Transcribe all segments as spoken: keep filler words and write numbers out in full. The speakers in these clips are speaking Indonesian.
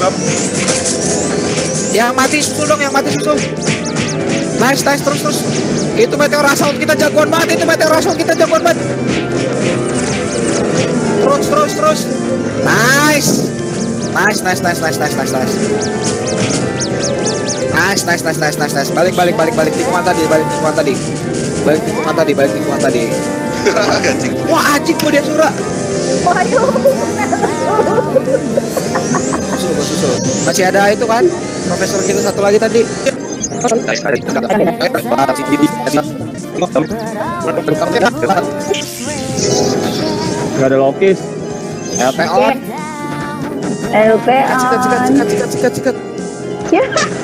Bab. Yang mati susul dong, yang mati susul. Nice, nice, terus, terus. Itu meteor assault kita jagoan banget, itu meteor assault kita jagoan banget. Terus, terus, terus. Nice. Nice, nice, nice, nice, nice, nice, nice. Nice, nice, nice, nice, nice, nice. Balik, balik, balik, balik tikungan tadi, balik tikungan tadi. Balik tikungan tadi, balik tikungan tadi. Wah, anjing gua dia surah. Waduh. Susul, gua susul. Masih ada itu kan? Profesor kita satu lagi tadi. Gak ada Lokis. L P on. L P on. Sikat, sikat, sikat, sikat, sikat, sikat. Ya.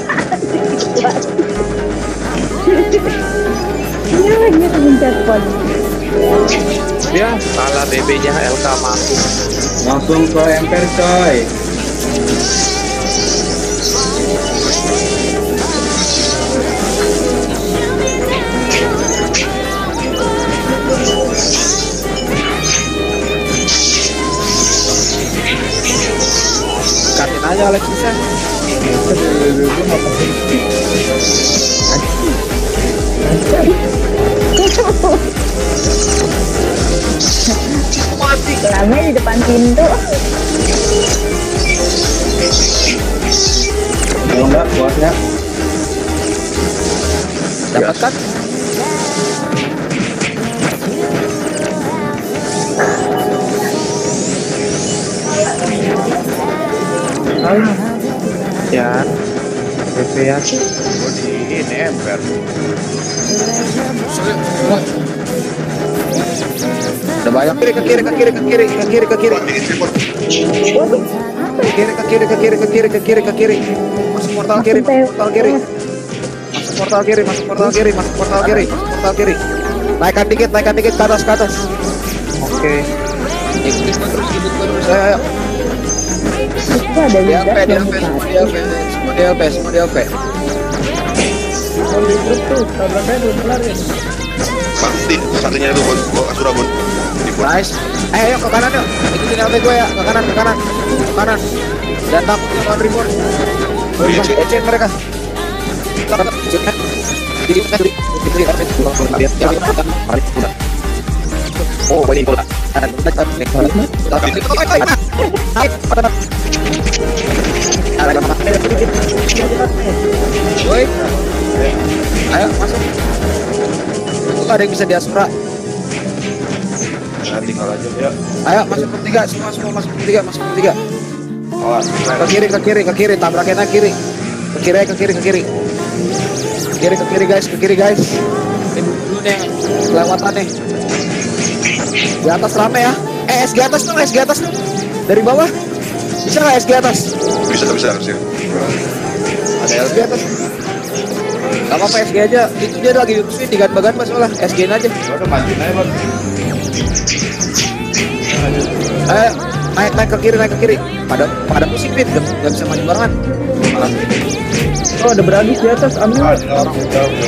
Ya, dia pencet pon. Ya, Salah B B-nya L K masuk. langsung ke emper coy. Katin aja Alexisnya. Mati. Lama di depan pintu. Kalau enggak kuatnya. Dapat kan? Ya. B P ya. Gua di ini ember. Udah banyak kiri ke kiri ke kiri ke kiri ke kiri ke kiri. Kiri ke kiri ke kiri ke kiri ke kiri ke kiri. Masuk portal kiri, masuk portal kiri. Masuk portal kiri, masuk portal kiri, masuk portal kiri, masuk portal kiri. Naikkan dikit, naikkan dikit ke atas, ke atas. Oke. Ikuti terus, ikuti terus. Ayo, ayo. Itu ada D L P, lidah D L yang P, besar. semua D L P, semua D L P, semua D L P. Mati, satunya itu Bun. Gua Asura Bun. Di Bun. Nice. Eh, ayo ke kanan yuk. Ikutin L P gue ya, ke kanan, ke kanan, ke kanan. Dan takut lawan reward. Iya, Masih ecek mereka. Oh, ini bola. Woi, ayo masuk. Itu ada yang bisa diaspora. Nah, tinggal aja ya. Ayo masuk ke tiga, semua semua masuk ke tiga, masuk ke tiga. Oh, Ke kiri, ke kiri, ke kiri, tabrakin aja kiri. Ke kiri, ke kiri, ke kiri. Ke kiri, ke kiri guys, ke kiri guys. Ini dulu nih kelewatan nih. Di atas rame ya. Eh, S G atas tuh, S G atas tuh. Dari bawah. Bisa nggak S G atas? bisa bisa harusnya. Ada S G atas. Gak apa-apa S G aja. Itu dia lagi swing di ganbagan mas malah. S G-in aja. Udah mancing aja, Bang. Eh, naik naik ke kiri, naik ke kiri. Pada pada pusing fit, gak, gak bisa maju barengan. Malah. Oh, ada berhabis di atas. Ambil. Ah, ini orang udah udah.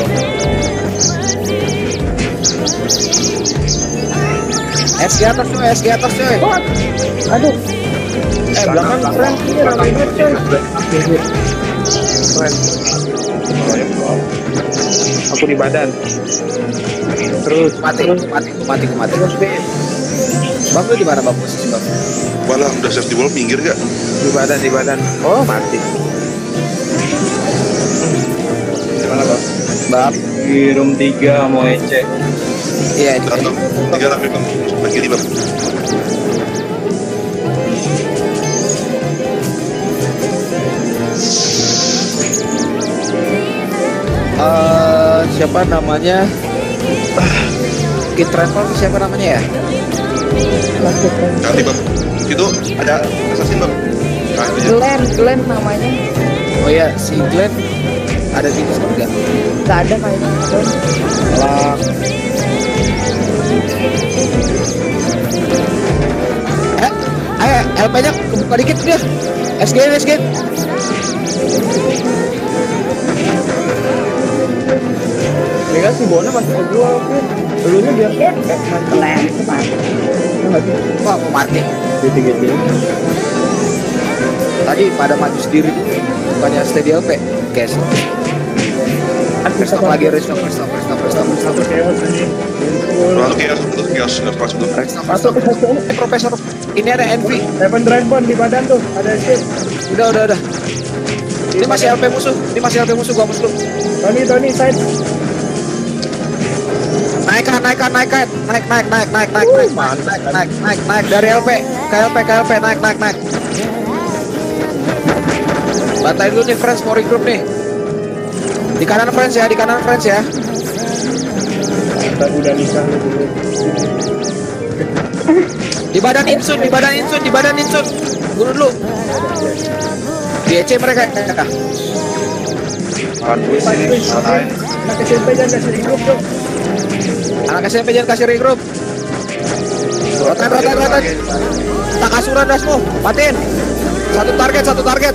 S G atas tuh, S G atas tuh. Aduh. Eh, belakang keren. Ini ramai banget coy. Keren. Aku di badan. Terus, Mati, terus. mati, mati, mati. Bang lu di mana bang posisi bang? Walah, udah safety wall minggir gak? Di badan, di badan. Oh, mati. Gimana, Bang? Bang, Di room tiga mau ecek. iya ini. Satu, tiga tapi Bang. Sebelah kiri, Bang. Eh, siapa namanya? Kid Travel siapa namanya ya? Ganti, Bang. Itu ada assassin, Bang. Nah, itu ya. Glenn, Glenn namanya. Oh ya, si Glenn ada di Discord nggak? Gak ada kayaknya. Alah. Eh, ayo L P-nya kebuka dikit dia. S G, S G. Ya kan si Bona masih kejual kan. Dulunya dia Ya, Glenn kemarin. enggak sih. Wah, mau mati. Gitu-gitu. Tadi pada maju sendiri bukannya stay di L P. Guys. Restock lagi, restock, restock, restock, restock, restock. Satu chaos ini. Masuk chaos, masuk chaos, udah masuk tuh. Restock, Masuk restock. ke satu. Eh, Profesor, ini ada Envy. Heaven Dragon di badan tuh. Ada escape. Udah, udah, udah. Ini masih L P musuh, ini masih L P musuh, gua hapus dulu. Tony, Tony, side. Naikkan, naikkan, naikkan, naik, naik, naik, naik, naik, naik, naik, naik, naik, naik dari L P ke L P ke L P, naik, naik, naik. Bantai dulu nih friends, mau regroup nih. Di kanan friends ya, di kanan friends ya. Tadi udah nisah dulu. Di badan insun, di badan insun, di badan insun. Bunuh dulu. Di E C mereka. Aduh, sini, santai. Anak S M P jangan kasih regroup dong. Anak S M P jangan kasih regroup. Rotan, rotan, rotan. Tak kasuran dasmu, matiin. Satu target, satu target.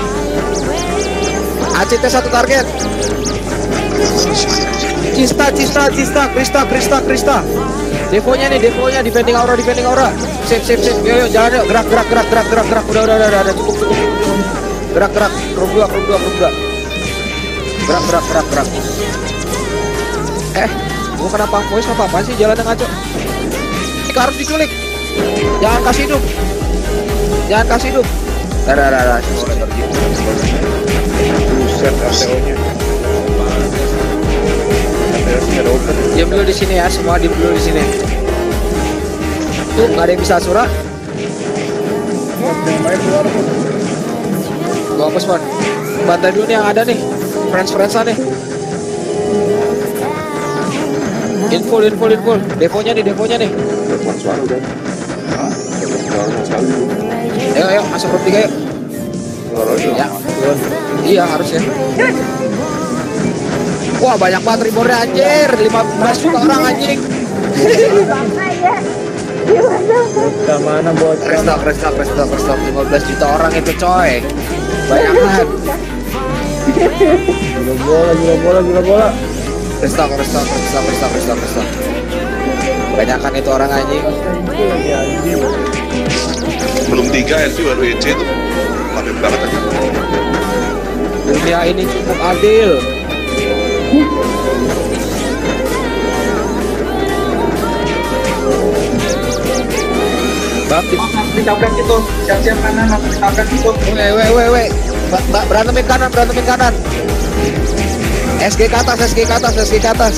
A C T satu target. Cista, Cista, Cista, Krista, Krista, Krista. Devonya nih, devonya defending aura, defending aura. Sip, sip, sip. Yo, yo, jalan yuk. Gerak, gerak, gerak, gerak, gerak, gerak. Udah, udah, udah, udah, cukup, cukup, cukup. Gerak, gerak. Room dua, room dua, room dua. Gerak, gerak, gerak, gerak. Eh, gua kenapa voice apa apa sih jalan ngaco? Ini harus diculik. Jangan kasih hidup. Jangan kasih hidup. Dah, dah, dah, dah. Buset, R T O-nya. Diam dulu di sini ya, semua diam dulu di sini. Tuh, nggak ada yang bisa surah. Main keluar tuh. Gua hapus mon. Bantai dulu nih yang ada nih. Friends-friendsan nih. Info, info, info. Deponya nih, deponya nih. Suara udah. Hah? Suara sekali. Ayo, ayo, masuk room tiga yuk. Suara udah. Ya, iya harusnya. Wah banyak banget rebornya anjir, lima belas juta orang anjing. Kita mana buat Restock, restock, restock, restock, lima belas juta orang itu coy. Banyak banget. gila bola, gila bola, gila bola. Restock, restock, restock, restock, restock, restock. Banyakan itu orang anjing. Itu lagi anjing. Belum tiga ya sih, baru E C tuh. Lapis banget aja. Dunia ini cukup adil. Bang, ditabrak itu, siap-siap kanan, langsung ditabrak itu. weh, weh, weh, weh. Ba- ba- Berantemin kanan, berantemin kanan. S G ke atas, S G ke atas, S G ke atas.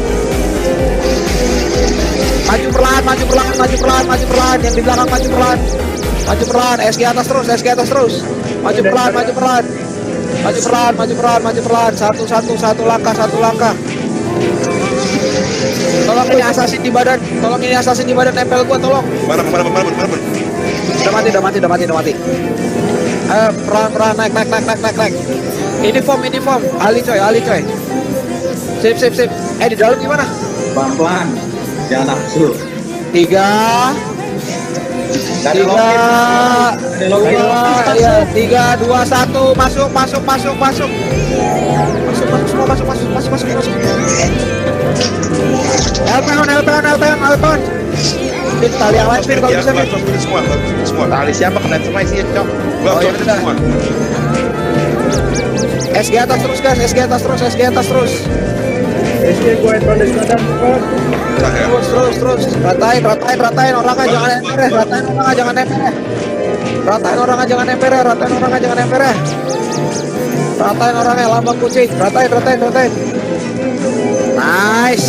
Maju perlahan, maju perlahan, maju perlahan, maju perlahan. Yang di belakang maju perlahan. Maju perlahan, S G atas terus, S G atas terus. Maju perlahan, maju perlahan. Maju perlahan, maju perlahan, maju perlahan. Satu, satu, satu langkah, satu langkah. Tolong ini assassin di badan, tolong ini assassin di badan, nempel gua, tolong. Mana, mana, mana, mana, mana, mana. Udah mati, udah mati, udah mati, udah mati. Ayo, perlahan, perlahan, naik, naik, naik, naik, naik, naik. Ini form, ini form. Ali coy, Ali coy. Sip, sip, sip. Eh, di dalam gimana? Pelan-pelan, jangan nafsu. Tiga, Gak ada tiga, login. Ada login. dua, ya, tiga, dua, satu, masuk, masuk, masuk, masuk. Masuk, masuk, semua masuk, masuk, masuk, masuk, masuk. Elpeon, Elpeon, Elpeon, Elpeon. Fit, tali yang lain, Fit, kalau Ya, bisa, Fit. gua coba semua, gua coba semua. Tali siapa kena semua isinya cok. Gua Oh, coba ya udah. semua. S G atas terus, guys, S G atas terus, S G atas terus. S G gue headphone di badan cepat. Sah ya. Terus, terus, terus. Ratain, ratain, ratain. Orangnya jangan emper ya. Ratain orangnya jangan emper ya. Ratain orangnya jangan emper ya. Ratain orangnya jangan emper ya. Ratain orangnya lambang kucing. Ratain, ratain, ratain. Nice.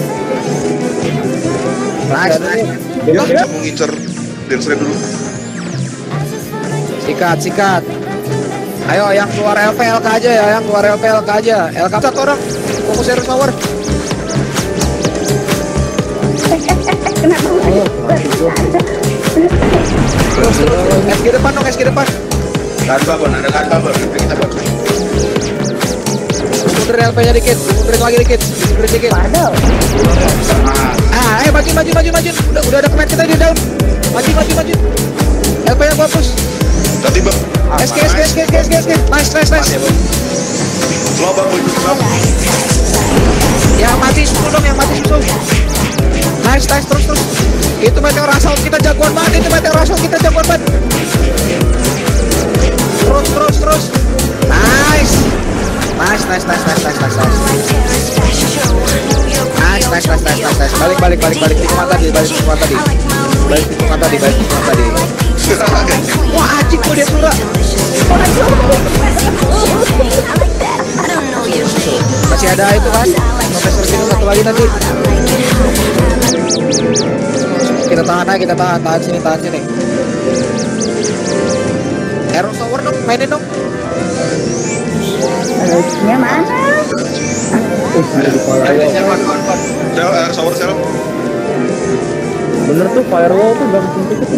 Nice, nice. Dia bisa mengincar dancer dulu. Sikat, sikat. Ayo yang keluar L P L K aja ya, yang keluar L P L K aja. L K satu orang. Fokus Heroes Power. Kenapa nggak Terus, terus. S G depan dong, S G depan. Kanva, Bon, ada kanva, Bon. Kita, Bon. Mundurin L P-nya dikit, mundurin lagi dikit, mundurin dikit. Waduh. Ah, eh maju, maju, maju, maju. Udah, udah ada command kita di down. Maju, maju, maju. L P-nya gua push. Tadi, Bang. S K, S K, S K, S K, S K, S K. Nice, nice, nice. Slow, Bang. Slow. Yang mati susu dong, yang mati susu. Nice, nice, terus, terus. Itu meteor assault kita jagoan banget, itu meteor assault kita jagoan banget. Nice, nice, nice, nice, nice, nice, nice. Nice, nice, nice, nice, nice, nice. Balik, balik, balik, balik tikungan tadi, balik tikungan tadi. Balik tikungan tadi, balik tikungan tadi. Wah, anjing kok dia surah. Masih ada itu kan? Profesor Sino satu lagi nanti. Kita tahan aja, kita tahan, tahan sini, tahan sini. Hero Tower dong, mainin dong. Harusnya mana? Sel, shower sel. Bener tuh firewall tuh gak penting itu.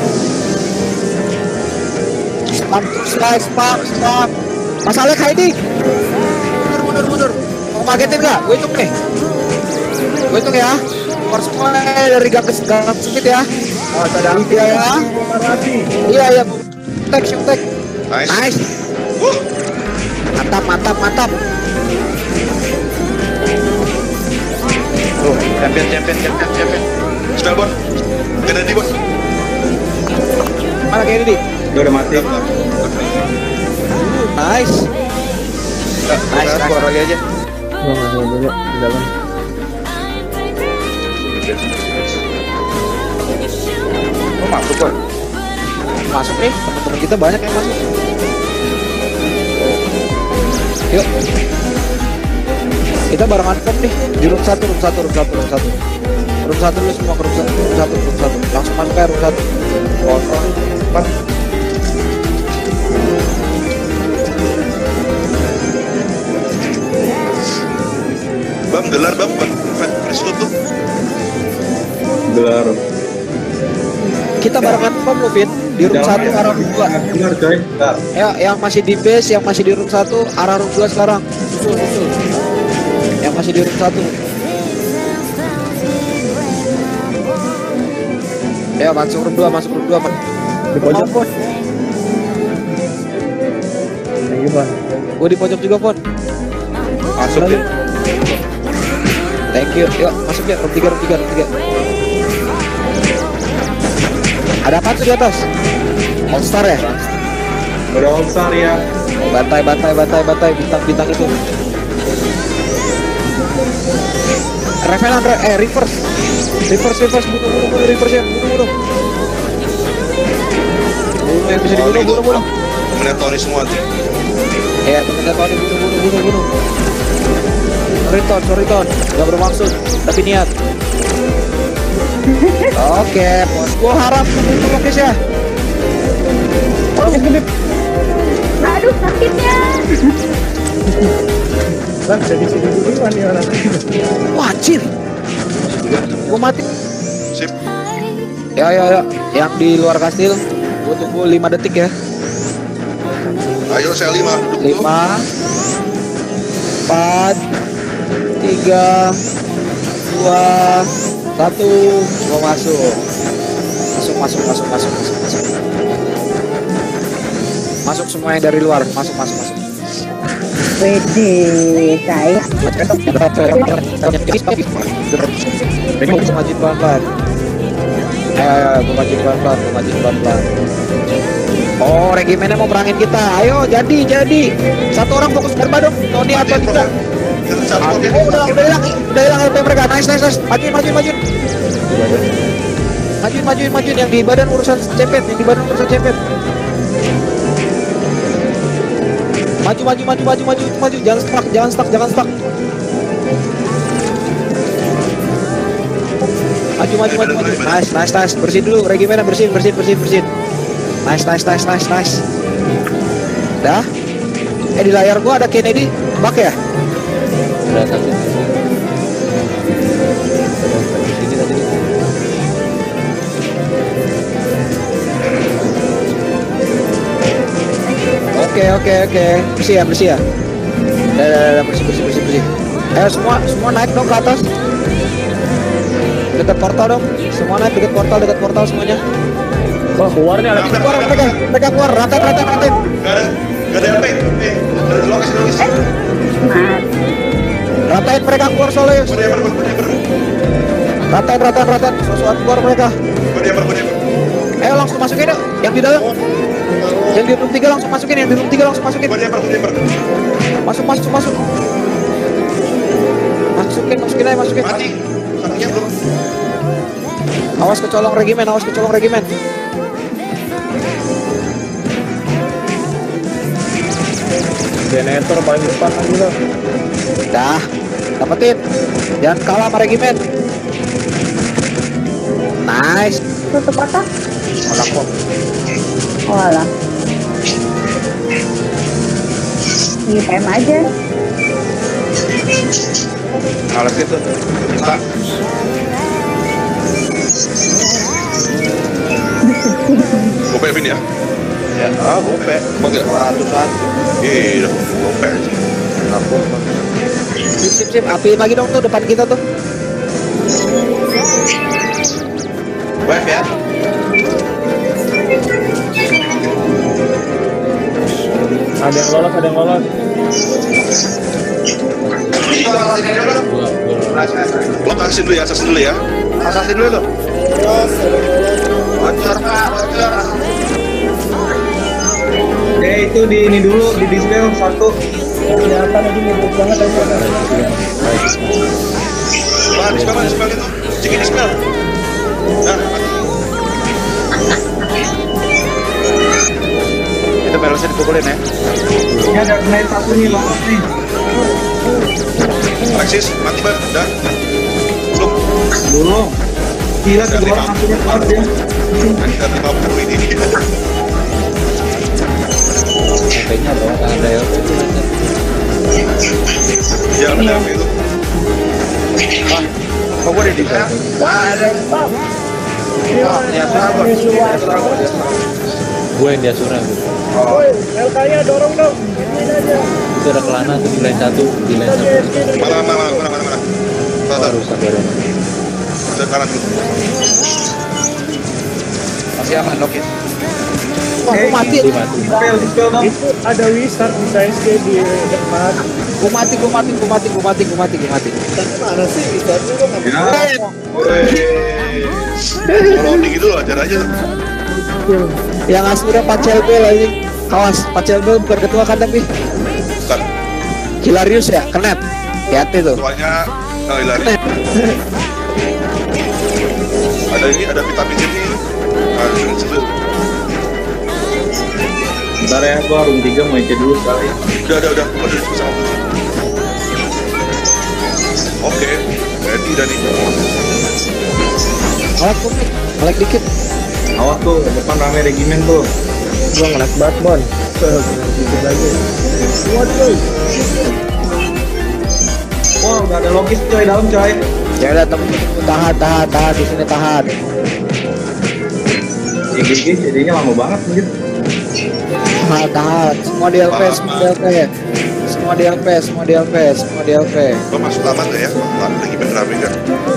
Spam, slice, spam, spam. Masalah hiding. Mundur, mundur, mundur. Mau ngagetin nggak? Gue hitung nih. Gue hitung ya. Keluar semua dari gang ke gang sempit ya. Oh, ada iya ya. Iya, iya. Tek, shoot tek. Nice. Nice. Wuh. Mantap, mantap, mantap. Tuh, champion, champion, champion, champion. Spell bon. Gak di bon. Mana kayak ini? Udah udah mati. Nice. Nice, keluar lagi aja. Gua nggak tahu dulu di dalam. Oh, masuk bon. Masuk nih, teman-teman kita banyak yang masuk. Yuk. Kita barengan pop nih di room satu, room satu, room satu, room satu. Room satu dulu semua ke room satu, room satu, room satu. Langsung masuk ke room satu. Kontrol empat. Bam, gelar bam, bam. Press tutup. Gelar. Kita barengan pop loh, Fit. Di room satu arah room dua. Gelar coy. Gelar. Ya, yang masih di base, yang masih di room satu arah room dua sekarang. Susul, susul. Yang masih di room satu. Ya, masuk room dua, masuk room dua, Pak. Di pojok pon. Lagi Pon. Gue di pojok juga, Pon. Masuk ya. Thank you. Yuk, masuk ya. Room tiga, room tiga, room tiga. Ada apa tuh di atas? All Star ya? Udah all star ya. Bantai, bantai, bantai, bantai. Bintang-bintang itu. Revenant, eh, reverse. Reverse, reverse. Bunuh, bunuh, bunuh. Reverse ya. Bunuh, bunuh. Bunuh yang bisa dibunuh, bunuh, bunuh. Temennya Tony semua tuh. Ya, temen-temen Tony, bunuh, bunuh, bunuh, bunuh. Sorry, Ton, sorry, Ton. Gak bermaksud, tapi niat. Oke, bos. Gua harap menunggu guys ya. Oh, kedip. Aduh, sakitnya. Lah, jadi sini duluan ya orang. Wajib. Gua mati. Sip. Ya, ya, ya. Yang di luar kastil, gua tunggu lima detik ya. Ayo sel lima. lima empat tiga dua satu. Gua masuk. Masuk, masuk, masuk, masuk, masuk, masuk. Masuk semua yang dari luar. Masuk, masuk, masuk. Wede, saya. Ini mau maju pelan-pelan. Ayo, ayo, ayo, gua maju pelan-pelan, gua maju pelan-pelan. Oh, regimennya mau perangin kita. Ayo, jadi, jadi. Satu orang fokus berba dong. Tony atau tidak? Satu Oh, dia. udah, udah hilang, udah hilang L P mereka. Nice, nice, nice. Majuin, majuin, majuin. Majuin, majuin, majuin. Yang di badan urusan cepet, yang di badan urusan cepet. Maju, maju, maju, maju, maju, maju. Jangan stuck, jangan stuck, jangan stuck. Maju, maju, maju, maju. Nice, nice, nice. Bersihin dulu, regimennya bersihin, bersihin, bersihin, bersihin. Nice, nice, nice, nice, nice. Dah. Eh, di layar gua ada Kennedy, bak ya? Udah, tadi. Sini tadi. Oke, oke, oke. Bersih ya, bersih ya. Dah, dah, dah, bersih, bersih, bersih, bersih. Ayo semua, semua naik dong ke atas. Dekat portal dong. Semua naik dekat portal, dekat portal semuanya. Wah, keluarnya ada. Keluar mereka, mereka keluar. Rantai, rantai, rantai. Gak ada, gak ada L P. Eh, gak ada lokasi, lokasi. Mas. Ratain mereka keluar soalnya. Gue diamar, gue diamar. Ratain, ratain, ratain. Sosokan keluar mereka. Gue diamar, gue diamar. Ayo langsung masukin yuk. Yang di dalam. Yang di room tiga langsung masukin, yang di room tiga langsung masukin. Gua nyamper, gua nyamper. Masuk, masuk, masuk. Masukin, masukin aja, masukin. Mati. Kakinya belum. Awas kecolong regimen, awas kecolong regimen. Generator paling depan lagi lah. Dah, dapetin. Jangan kalah sama regimen. Nice. Tutup kotak. Kotak kok. Oh alah. Ini P M aja. Alas gitu. Kita. Gope Vin ya? Ya, ah, gope. Bagi Ratusan. Iya, gope. Sip, sip, sip. Apiin lagi dong tuh depan kita tuh. Wave ya. Ada yang lolos, ada yang lolos. Lo kasih dulu ya, asasin dulu ya. Asasin dulu lo. Bocor pak, bocor. Eh itu di ini dulu di dispel satu. Kelihatan aja mirip banget aja. Wah, dispel, dispel itu. Cek dispel. Nah, mati. Itu barrelsnya dipukulin ya. Ini ada knight satu nih lolos nih. Alexis, mati bang. Dah. Belum. Belum. Gila kedua orang satunya kuat ya. Ada lima puluh ini. Kayaknya dong, ada ya. Ya, ada apa itu? Kok gue di sana? Gue yang di Asura. L K-nya dorong dong. Itu ada kelana tuh di line satu, di line satu. Mana, mana, mana, mana, mana, mana. Tahu, Rusak bareng. ada kanan dulu. Masih aman, oke. Wah, gue mati. gitu. Gue mati, Dispel, dispel dong. Itu ada wizard bisa S K di depan. gue mati, gue mati, gue mati, gue mati, gue mati, gue mati. Mana sih wizardnya kok nggak Ya. Kalau tinggi dulu ajar aja. Yang Asura Pacel Bel lagi. Awas, Pacel Bel bukan ketua kan tapi Bukan. Hilarius ya, kenet. Hati-hati tuh. Tuanya oh, Hilary. Kenet. Ada ini, ada vitamin C ini. Nah, ini situ. Bentar ya, gua room tiga mau isi dulu sekali. Udah, udah, udah. Udah diskusi sama aku. Oke, ready dah nih. Melek dikit, melek dikit. Awas tuh, depan rame regimen tuh. Gua ngelag banget Bon. Dikit lagi. Kuat tuh. Wah, udah ada logis coy dalam coy. Ya udah temen, tahan, tahan, tahan di sini tahan. G G G jadinya lama banget mungkin. Tahan, tahan. Semua di L P, semua di L P. Semua di L P, semua di L P, semua di L P. Lo masuk aman gak ya? Lagi bener rame kan?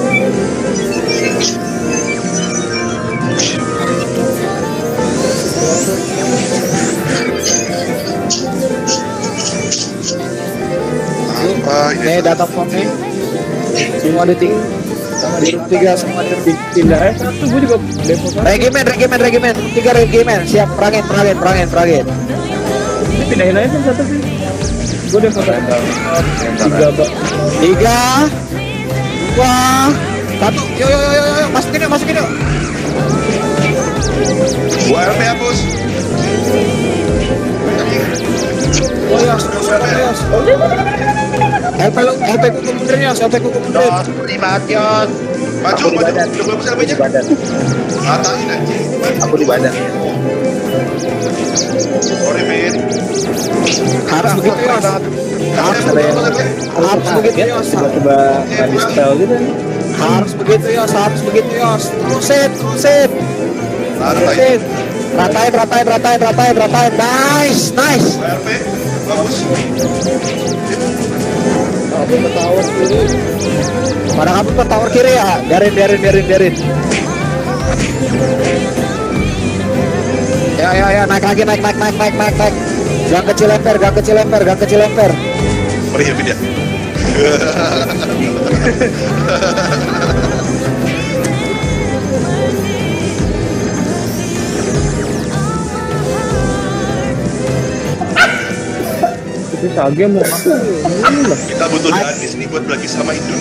Apa ini? Nih data form nih. Semua di tiga, semua di room tiga, semua di room tiga. Pindah eh satu gua juga depo satu. Regimen, regimen, regimen. Tiga regimen. Siap, perangin, perangin, perangin, perangin. Ini pindahin aja satu sih. Gua depo satu. Tiga bak. Tiga, dua, satu. Yo, yo, yo, yo, yo. Masukin yuk, masukin yuk. Gua L P hapus. Oh, yos, yos, yos. L P lu, L P kuku mundur yos, L P kuku mundur. Maju, maju. Udah bagus L P-nya. Atangin aja. Aku di badan. Sorry, Min. Harus begitu yos. Harus begitu, harus begitu yos. Tiba-tiba nggak di spell gitu. Harus begitu yos, harus begitu yos. Terusin, terusin. Santai. Terusin. Ratain, ratain, ratain, ratain, ratain. Nice, nice. L P, bagus. Aku ke tower kiri. Mana kamu ke tower kiri ya? Biarin, biarin, biarin, biarin. Ya, ya, ya, naik lagi, naik, naik, naik, naik, naik, naik. Gang kecil lemper, gang kecil lemper, gang kecil lemper. Perih ya, Vin ya? Ini Sage mau apa? Kita butuh Danis nih buat bagi sama Indun.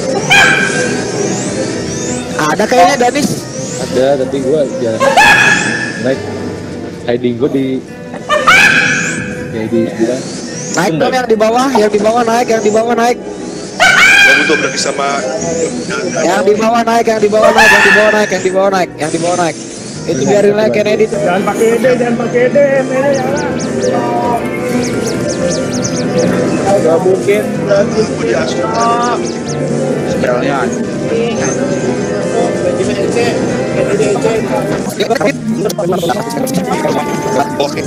Ada kayaknya Danis. Ada, tapi gua jalan naik hiding gua di ya di bilang Naik dong yang di bawah, yang di bawah naik, yang di bawah naik. Kita butuh bagi sama Yang di bawah naik, yang di bawah naik, yang di bawah naik, yang di bawah naik, yang di bawah naik. Itu biarin lah Kennedy tuh. jangan pakai E D, jangan pakai E D, mana ya? Gak mungkin berarti aku di asuh. Spellnya. Oke.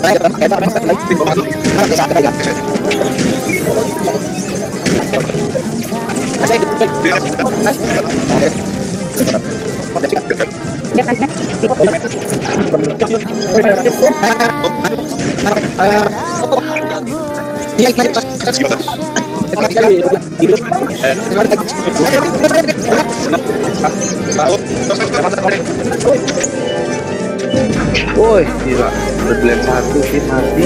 Woi, gila. Berbelan satu sih mati.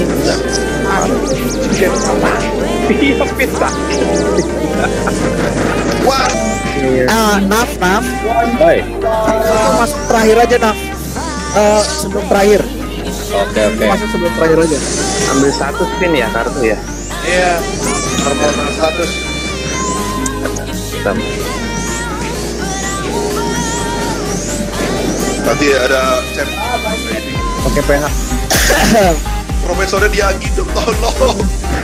Iya, pizza. Wah, Ah, Naf, Naf. Oi. Itu masuk terakhir aja Naf. Eh, sebelum terakhir. Oke, oke. Masuk sebelum terakhir aja. Ambil satu spin ya kartu ya. iya. Performa status. Hitam. Nanti ada chat Pakai P H. profesornya dia gitu, tolong.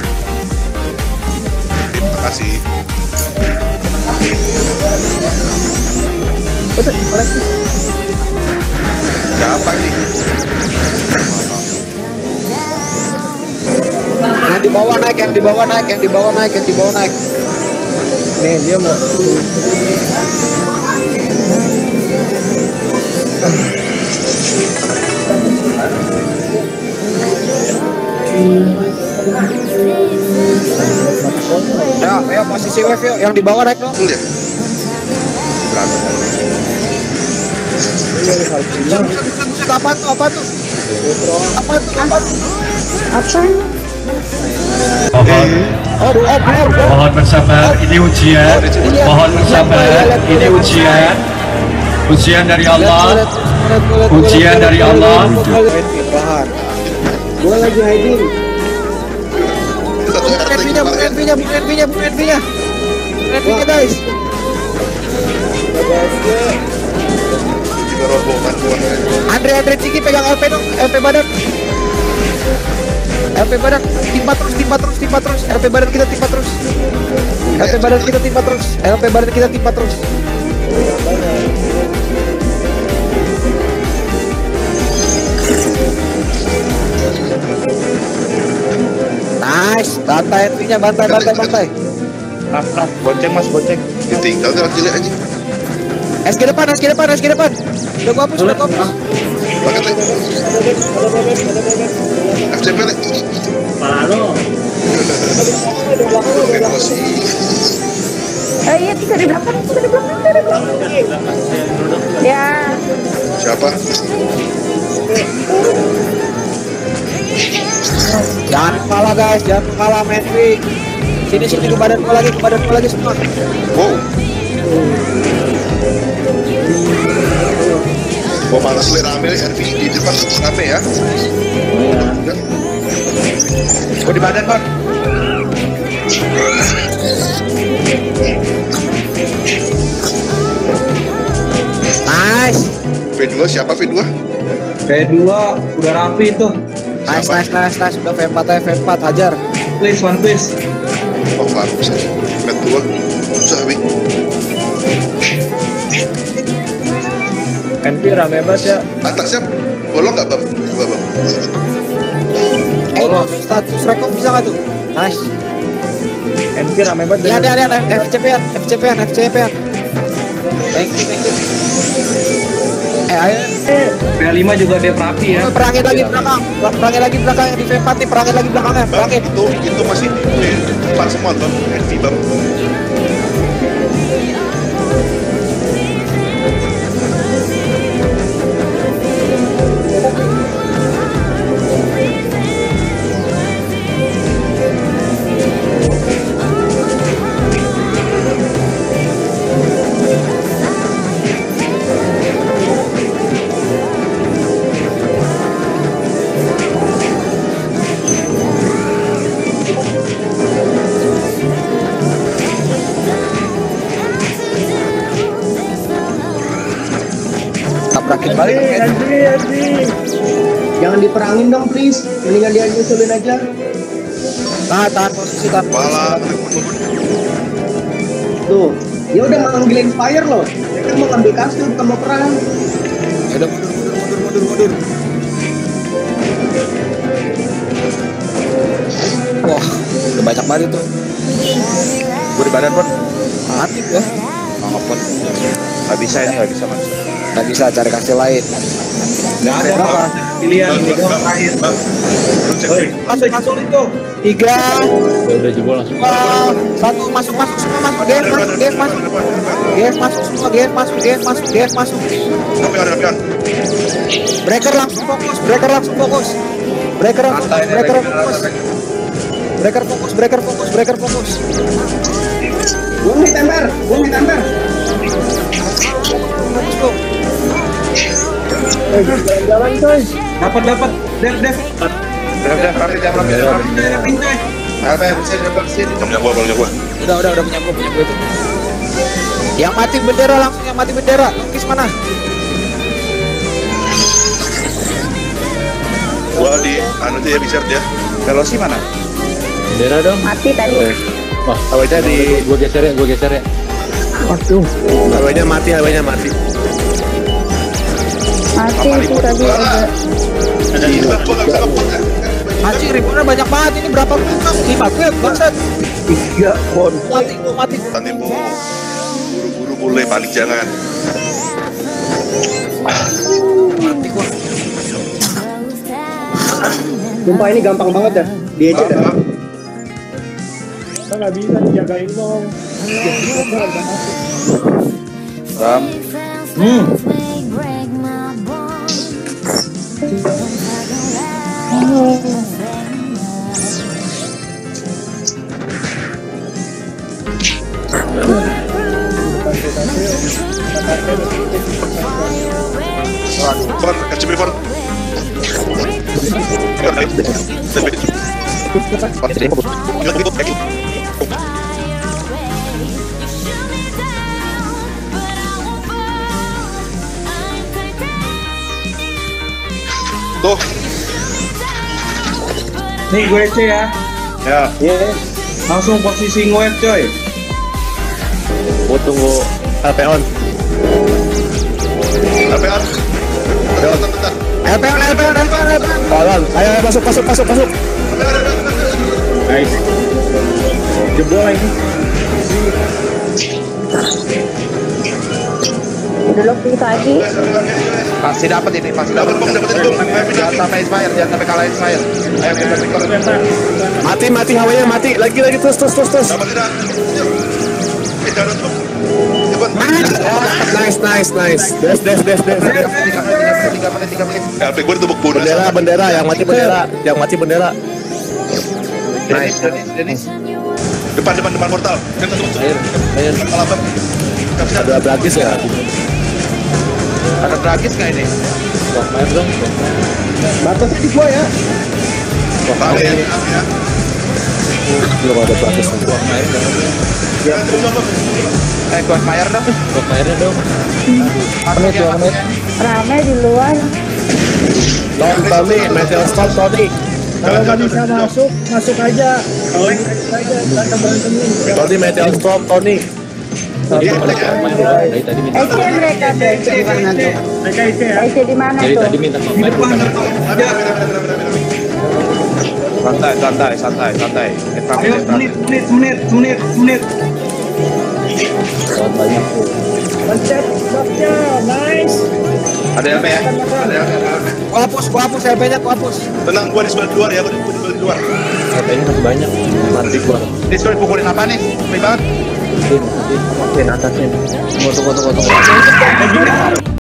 Terima kasih. Siapa nih? Yang di bawah naik, yang di bawah naik, yang di bawah naik, yang di bawah naik. Nih dia mau Ya, ayo posisi wave yuk, yang di bawah naik dong. Iya. Apa tuh? Apa tuh? Apa tuh? Apa tuh? Apa? Mohon, Oh, oh, oh, oh. mohon bersabar, ini ujian. Mohon bersabar, ini ujian. Ujian dari Allah. Ujian dari Allah. Gua lagi hiding. Satu Bukan R T N-nya, bukan N-nya, bukan N-nya, bukan N-nya. N-nya guys. Tiga rombongan gua. Andre, Andre Ciki pegang L P dong, L P badan. L P badan, timpa terus, timpa terus, timpa terus. L P badan kita timpa terus. L P badan kita timpa terus. L P badan kita timpa terus. Nice, bantai N-nya, bantai, bantai, bantai. Ah, ah, bonceng mas, bonceng. Ditinggal tinggal cilik aja. S K depan, S K depan, S K depan. Udah gua hapus, udah gua hapus. Paket lagi. F C P nih. Emosi. Eh iya, bisa di belakang, bisa di belakang, bisa di belakang. Ya, Siapa? Jangan kalah guys, jangan kalah main free. Sini sini ke badan gua lagi, ke badan gua lagi semua. Wow. Gua malas lihat rame R V di depan rame ya. Gua di badan, Bang. Nice, V dua siapa V dua? P dua udah rapi itu. nice, nice, nice, nice. Udah V empat aja, V empat hajar. Please, one please. Oh, bagus aja. V dua. Susah, Wi. N P rame banget ya. Atasnya bolong nggak, Bang? Coba, Bang. Eh, itu status rekor bisa nggak tuh? Nice. N P rame banget. Ya, ada, ada, F C P-an, F C P-an, F C P-an. Thank you, thank you. Eh, ayo. P lima juga dia rapi ya. Perangin lagi belakang, perangin lagi belakang di V empat nih, perangin lagi belakangnya, Bang, perangin. itu, itu masih V empat semua, Bang. R V, Bang. Balik, balik. Andri, Andri. Jangan diperangin dong, please. Mendingan dia nyusulin aja. Tahan, tahan posisi, tahan posisi. Malah. Tuh, dia udah manggilin fire loh. Dia kan mau ngambil kasur, bukan mau perang. Ya udah mundur, mundur, mundur, mundur, mundur. Wah, udah banyak banget itu. Gue di badan pun. Mati ya. Maafkan. Gak bisa ini, gak bisa mas. Nggak bisa cari kasih lain. Nggak ada apa. Pilihan ini doang terakhir. Masuk, masuk itu. Tiga, Ya udah jebol langsung. dua, satu, masuk, masuk semua masuk. Gas masuk, gas masuk. Gas masuk semua, gas masuk, gas masuk, gas masuk. Rapian, rapian. Breaker langsung fokus, breaker langsung fokus. Breaker langsung, breaker fokus. Breaker fokus, breaker fokus, breaker fokus. Gua nih temper, gua nih temper. Fokus bro. Jalan coy. Dapat dapat. Dev Dev. Udah, udah, rapi, jam rapi, jam rapi. Rapin coy. Apa yang bisa dapat sini? Punya gua, punya gua. Udah, udah, udah punya gua, punya gua itu. Yang mati bendera langsung, yang mati bendera. Lukis mana? Gua di anu aja ya bisa dia. Velosi mana? Bendera dong. Mati tadi. Wah, Hawanya di... gua geser ya, gua geser ya. Hawanya mati, hawanya mati. Mati itu tadi ada. Ada di gua gua nggak bisa ngepot ya. Anjing, ribuannya banyak banget ini. Berapa bintang? Lima klip, bangsat. Tiga pon. Mati, gua mati. Nanti bu, buru-buru mulai panik jangan. Mati gua. Sumpah ini gampang banget ya. Dia aja dah. Kita nggak bisa dijagain dong. Ram. Hmm. Pon, kasih beri pon. Tuh, Nih gue C ya. Ya. Langsung posisi nge-wave coy. Gua tunggu L P on. rapian. Bentar, bentar, bentar. L P N, L P N, L P N, L P N. Tolong. Ayo, ayo masuk, masuk, masuk, masuk. Nice. Jebol ini. Dulu kita lagi. Pasti dapat ini, pasti Dapat dapat. bom, dapat bom. Jangan sampai inspire, jangan sampai kalah inspire. Ayo kita record. Mati, mati, hawanya mati. Lagi, lagi, terus, terus, terus, terus. Dapat tidak? Eh, jangan tuh. Cepat. Nice, nice, nice. Des, des, des, des. Tiga menit, tiga menit, tiga menit, tiga menit. L P gue ditepuk bonus. Bendera, bendera, yang mati bendera, yang mati bendera. Denis, Denis, Denis. Depan, depan, depan portal. Kan satu Air, air. Salah bang. Nggak bisa. Ada Bragis ya. Ada tragis nggak ini? Wah, air dong. Batasnya di gua ya. Tahu ya, tahu ya. Belum ada Bragis. Air dong. Ya, tunggu bang. Eh, gua fire dong. Wah, airnya dong. Menit, dua menit. Rame di luar. Tom, Tommy, Meteor Storm, Tony. Kalau nggak bisa masuk, masuk aja. Kalau aja, kita berantemin. Tony, Meteor Storm, Tony. Tadi main dari tadi minta. E C mereka tuh. E C di mana tuh? Mereka I C ya. E C di mana Dari tuh? tadi minta Di main depan. bukan. Ada. Santai, santai, santai, santai. Etra, Ayo, etra. menit, menit, menit, menit, menit. Banyak tuh. Pencet boxnya, nice. Ada L P ya? Ada L P. Gua hapus, gua hapus L P-nya, gua hapus. Tenang, gua di sebelah luar ya, gua di gua di sebelah luar. Katanya masih banyak. Mati gua. Ini sudah dipukulin apa nih? Baik banget. Mungkin, mungkin. Atasin, atasin. Tunggu, tunggu, tunggu, tunggu.